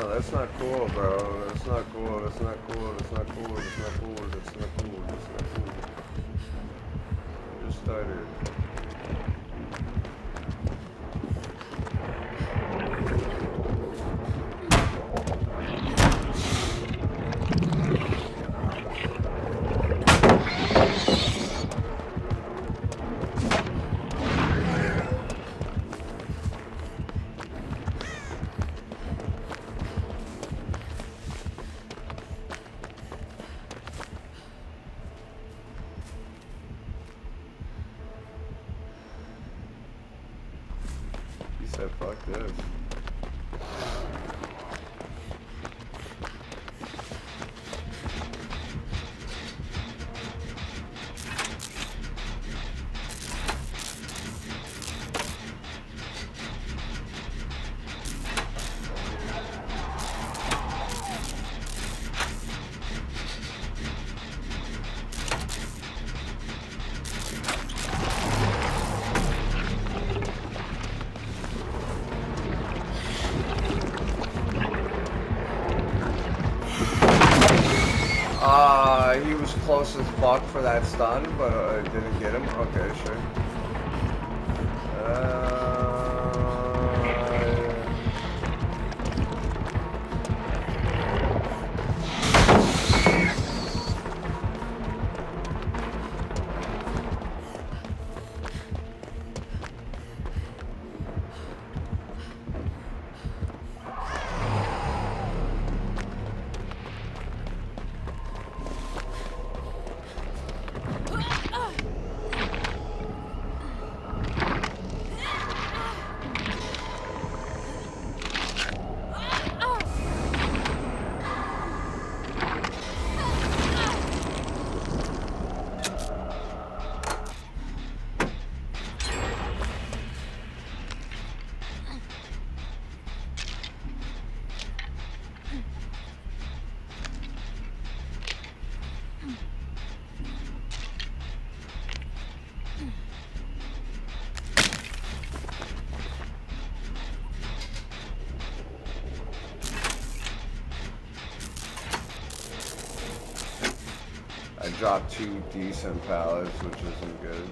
No, that's not cool, bro. That's not cool. That's not cool. That's not cool. That's not cool. That's not cool. That's not cool. I just started. He said, fuck this. He was close as fuck for that stun, but didn't get him. Okay, sure. I dropped 2 decent pallets, which isn't good.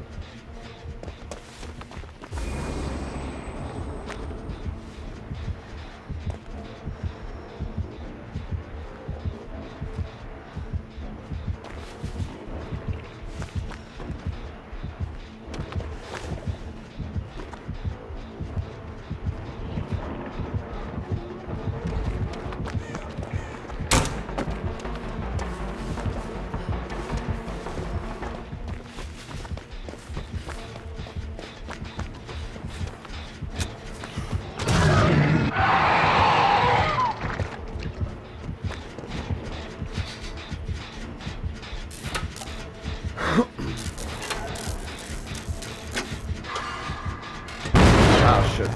Oh shit.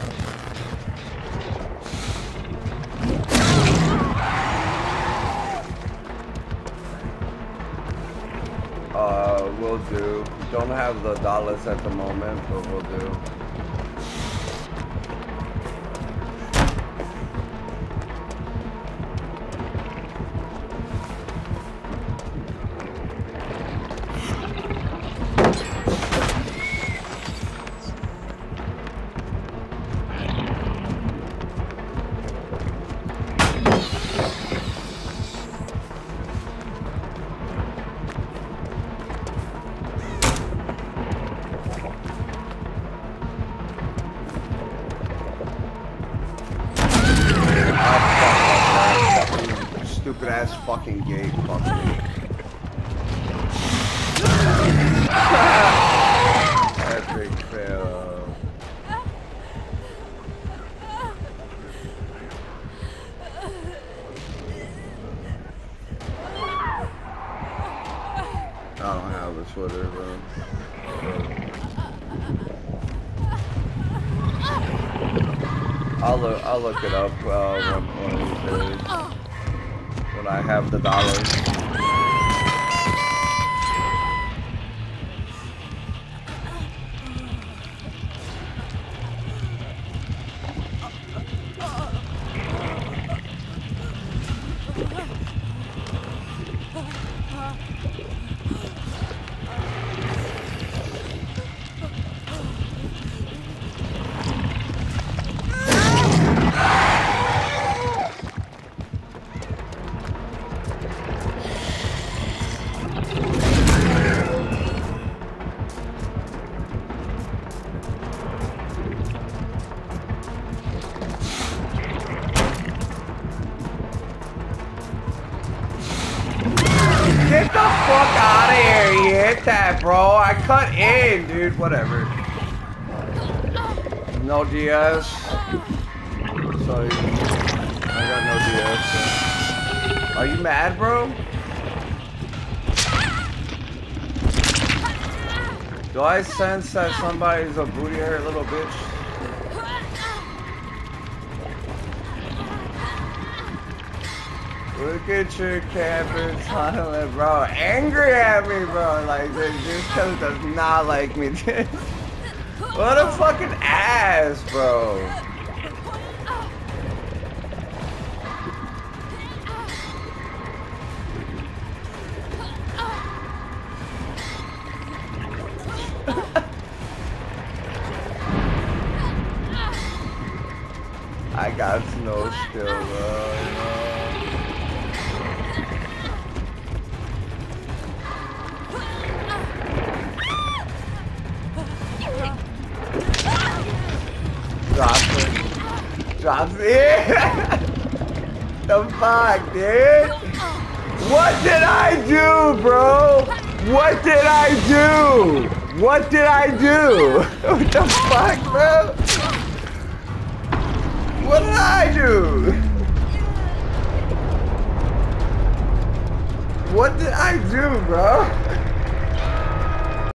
Will do. Don't have the dollars at the moment, but we'll do. Stupid ass fucking gate, fuck me. Epic fail. I don't have a Twitter, bro. I'll look it up one of these days when I have the dollars. get the fuck out of here. He hit that, bro. I cut in, dude. Whatever. No DS. So, I got no DS. So. Are you mad, bro? Do I sense that somebody's a booty hurt little bitch? Look at your camping silent, bro. Angry at me, bro. Like, this kid does not like me. What a fucking ass, bro. I got no skill, bro. Drops it. The fuck, dude? What did I do, bro? What did I do? What did I do? What the fuck, bro? What did I do? What did I do, bro?